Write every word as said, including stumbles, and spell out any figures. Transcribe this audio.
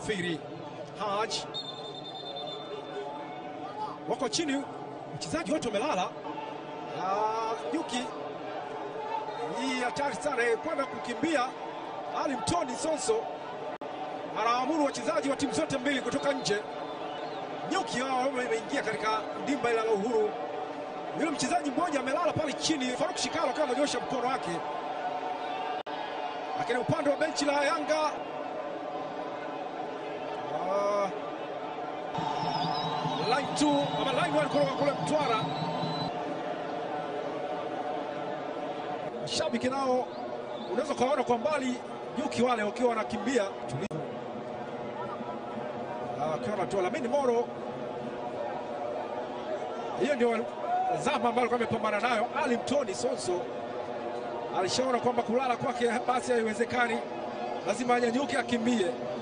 Msafiri. Haji wako chini, mchezaji wote wamelala. Yuki hii hatari sana kwenda kukimbia. Ali Mtoni Sonso anaamuru wachezaji wa timu zote mbili kutoka nje. Nyuki wao wameingia katika dimba la Uhuru. Yule mchezaji mmoja amelala pale chini, Faruk Shikalo kama ananyosha mkono wake. Lakini upande wa benchi la Yanga uh, line two ama line one kutoka kule Mtwara. Mashabiki nao unaweza kuona kwa mbali Nyuki wale wakiwa wanakimbia tulivu. Akiona tu Lamine Moro, hiyo ndio zama ambayo amepambana nayo. Ali Mtoni Sonso alishaona kwamba kulala kwake basi haiwezekani, lazima anyanyuke akimbie.